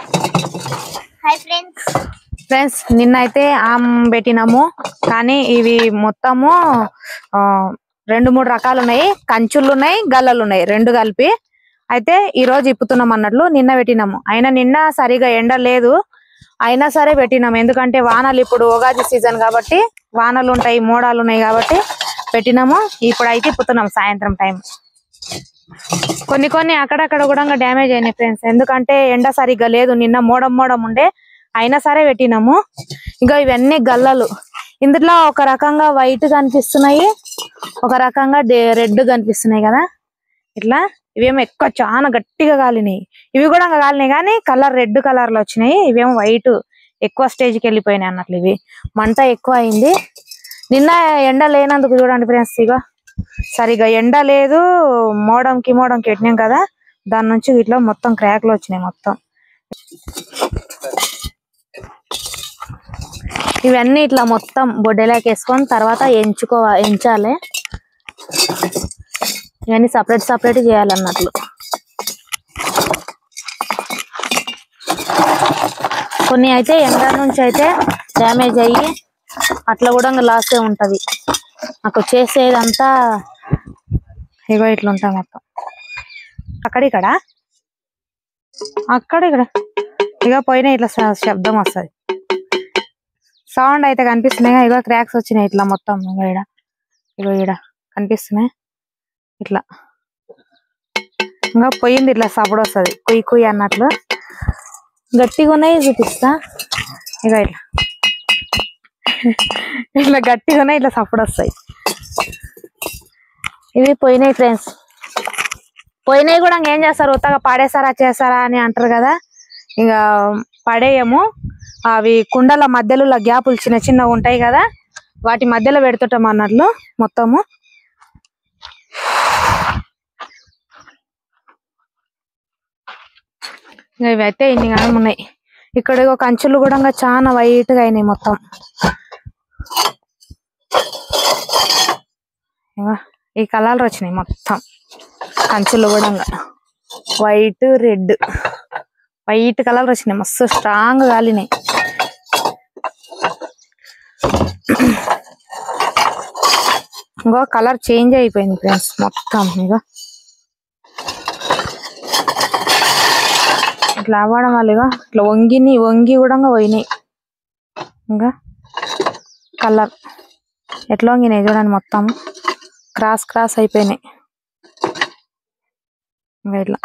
Hi friends, నిన్నైతే ఆమ్ పెట్టినాము. కానీ ఇవి మొత్తము 2-3 రకాలు ఉన్నాయి. కంచులు ఉన్నాయి, గల్లలు ఉన్నాయి, రెండు కలిపి. అయితే ఈ రోజు ఇప్పుతున్నాం అన్నట్లు. నిన్న పెట్టినాము. అయినా నిన్న సరిగా ఎండ లేదు, అయినా సరే పెట్టినాము. ఎందుకంటే వానలు ఇప్పుడు ఉగాది సీజన్ కాబట్టి వానలు ఉంటాయి, మోడాలు ఉన్నాయి కాబట్టి పెట్టినాము. ఇప్పుడైతే ఇప్పుతున్నాం సాయంత్రం టైం. కొన్ని అక్కడక్కడ కూడా డ్యామేజ్ అయినాయి ఫ్రెండ్స్. ఎందుకంటే ఎండ సరిగ్గా లేదు, నిన్న మోడం ఉండే, అయినా సరే పెట్టినాము. ఇక ఇవన్నీ గల్లలు. ఇందులో ఒక రకంగా వైట్ కనిపిస్తున్నాయి, ఒక రకంగా రెడ్ కనిపిస్తున్నాయి కదా. ఇట్లా ఇవేమో ఎక్కువ చాలా గట్టిగా కాలినాయి. ఇవి కూడా కాలినాయి కానీ కలర్ రెడ్ కలర్ లో వచ్చినాయి. ఇవేమో వైట్ ఎక్కువ స్టేజ్కి వెళ్ళిపోయినాయి అన్నట్లు. ఇవి మంట ఎక్కువ అయింది. నిన్న ఎండ లేనందుకు చూడండి ఫ్రెండ్స్, ఇక సరిగా ఎండ లేదు, మోడంకి పెట్టినాం కదా, దాని నుంచి ఇట్లా మొత్తం క్రాక్లు వచ్చినాయి మొత్తం. ఇవన్నీ ఇట్లా మొత్తం బొడ్డెలాకి వేసుకొని తర్వాత ఎంచాలి. ఇవన్నీ సపరేట్ చేయాలన్నట్లు. కొన్ని అయితే ఎండ నుంచి అయితే డ్యామేజ్ అయ్యి అట్లా కూడా లాసే ఉంటది. నాకు చేసేదంతా ఇగో ఇట్లా ఉంటాయి మొత్తం. అక్కడిక్కడ ఇక పోయినా ఇట్లా శబ్దం వస్తుంది, సౌండ్ అయితే కనిపిస్తున్నాయి. ఇగో క్రాక్స్ వచ్చినాయి ఇట్లా మొత్తం. ఇగో ఈడ కనిపిస్తున్నాయి ఇట్లా. ఇంకా పోయింది ఇట్లా సప్పుడు వస్తుంది, కుయ్యి అన్నట్లు. గట్టిగా ఉన్నాయి చూపిస్తా. ఇక ఇట్లా గట్టిగా ఉన్నాయి, ఇట్లా సప్పుడు వస్తాయి. ఇవి పోయినాయి ఫ్రెండ్స్. పోయినాయి కూడా ఏం చేస్తారు, ఉత్తగా పడేసారా చేస్తారా అని అంటారు కదా. ఇక పడేయము. అవి కుండల మధ్యలో గ్యాపులు చిన్న ఉంటాయి కదా, వాటి మధ్యలో పెడుతుంటాం అన్నట్లు మొత్తము. ఇవైతే ఇన్ని కాలం ఉన్నాయి. ఇక్కడ కంచులు కూడా చాలా వైట్ గా అయినాయి మొత్తం. ఈ కలర్లు వచ్చినాయి మొత్తం కంచులు కూడా. వైట్ రెడ్ వైట్ కలర్ వచ్చినాయి, మస్తు స్ట్రాంగ్ కాలినాయి. ఇంకో కలర్ చేంజ్ అయిపోయింది ఫ్రెండ్స్ మొత్తం. ఇట్లా అవ్వడం వల్ల ఇట్లా వంగి కూడా పోయినాయి. ఇంకా కలర్ ఎట్లా వంగినాయి చూడండి, మొత్తం క్రాస్ అయిపోయినాయి. ఇంకా ఇట్లా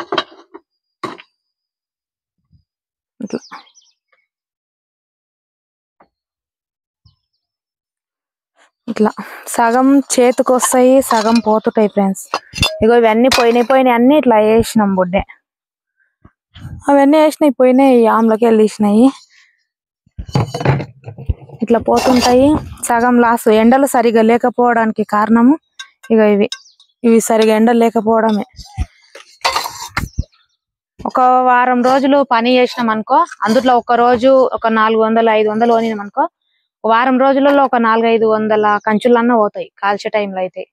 సగం చేతికి వస్తాయి, సగం పోతుంటాయి ఫ్రెండ్స్. ఇగో ఇవన్నీ పోయినాయి అన్ని ఇట్లా వేసినాం బుడ్డే. అవన్నీ వేసినాయి పోయినాయి, ఆమ్లకి వెళ్ళి తీసినాయి. ఇట్లా పోతుంటాయి, సగం లాస్. ఎండలు సరిగా లేకపోవడానికి కారణము ఇక ఇవి సరిగా ఎండలు లేకపోవడమే. ఒక వారం రోజులు పని చేసినాం అనుకో, అందులో ఒక రోజు ఒక 400-500 పోయినాం అనుకో, వారం రోజులలో ఒక 400-500 కంచులన్నా పోతాయి కాల్చే టైంలో అయితే.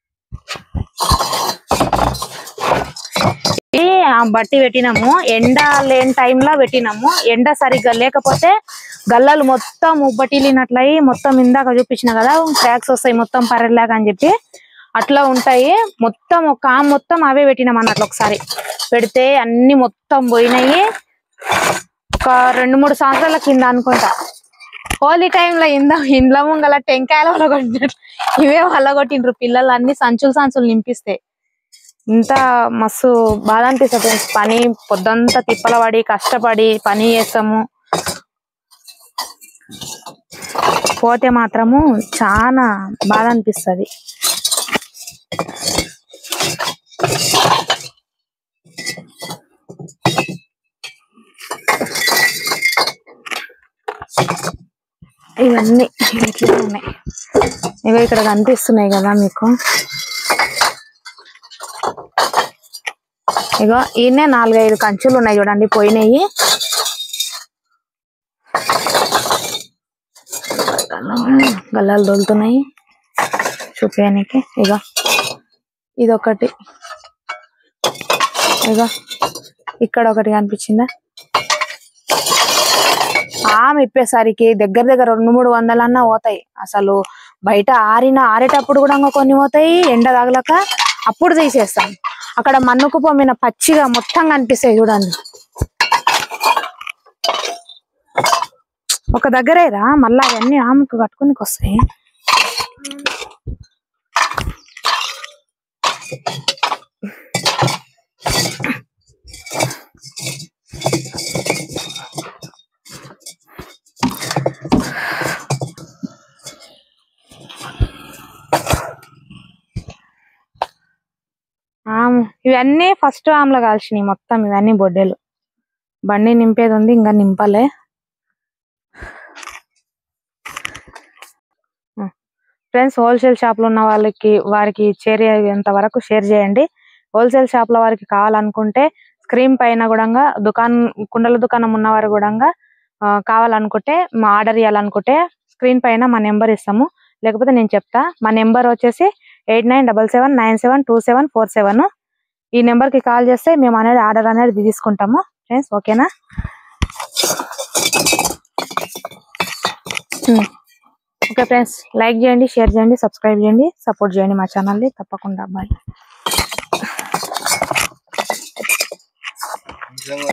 బట్టి పెట్టినాము, ఎండ లేని టైంలో పెట్టినాము. ఎండ సరిగ్గా లేకపోతే గల్లలు మొత్తం ఉబ్బటిల్లినట్లయి మొత్తం ఇందాక చూపించిన కదా, క్రాక్స్ వస్తాయి మొత్తం పర్రెలాగా అని చెప్పి అట్లా ఉంటాయి. మొత్తం ఒక మొత్తం అవే పెట్టినాం అన్నట్లు. ఒకసారి పెడితే అన్ని మొత్తం పోయినాయి. ఒక 2-3 సంవత్సరాల కింద అనుకుంటా, హోలీ టైంలో ఇండ్ల ముంగల టెంకాయలు వలగొట్టినట్లు ఇవే వలగొట్టిండ్రు పిల్లలు. అన్ని సంచులు నింపిస్తే ఇంత మస్తు బాధ అనిపిస్తుంది. పని పొద్దంతా తిప్పల పడి కష్టపడి పని చేస్తాము, పోతే మాత్రము చాలా బాధ అనిపిస్తుంది. ఇవన్నీ ఇట్లా ఉన్నాయి. ఇవి ఇక్కడ కనిపిస్తున్నాయి కదా మీకు. ఇగో ఈయనే 4-5 కంచులు ఉన్నాయి చూడండి, పోయినాయి. గల్లాలు దొలుతున్నాయి చూపించడానికి. ఇదొకటి, ఇక్కడ ఒకటి కనిపించిందా, ఆమె ఇప్పేసరికి దగ్గర దగ్గర 200-300 అన్నా పోతాయి. అసలు బయట ఆరేటప్పుడు కూడా కొన్ని పోతాయి, ఎండ తగలక అప్పుడు తీసేస్తాం. అక్కడ మన్నుకు పొమ్మిన పచ్చిగా మొత్తం కనిపిస్తాయి చూడండి. ఒక దగ్గరేరా మళ్ళా అవన్నీ ఆమెకు కట్టుకునికి వస్తాయి. ఇవన్నీ ఫస్ట్ ఆమ్లో కాల్చినాయి మొత్తం. ఇవన్నీ బొడ్డెలు. బండి నింపేది ఉంది, ఇంకా నింపలే. ఫ్రెండ్స్, హోల్సేల్ షాప్ లో ఉన్న వారికి చేరేంత వరకు షేర్ చేయండి. హోల్సేల్ షాప్ లో వారికి కావాలనుకుంటే స్క్రీన్ పైన కూడా కుండల దుకాణం ఉన్నవారు కూడా కావాలనుకుంటే ఆర్డర్ ఇవ్వాలనుకుంటే స్క్రీన్ పైన మా నెంబర్ ఇస్తాము. లేకపోతే నేను చెప్తా. మా నెంబర్ వచ్చేసి 8977972747. ఈ నెంబర్ కి కాల్ చేస్తే మేము ఆర్డర్ అనేది తీసుకుంటాము ఫ్రెండ్స్. ఓకేనా? ఓకే ఫ్రెండ్స్, లైక్ చేయండి, షేర్ చేయండి, సబ్స్క్రైబ్ చేయండి, సపోర్ట్ చేయండి మా ఛానల్ని తప్పకుండా. బాయ్.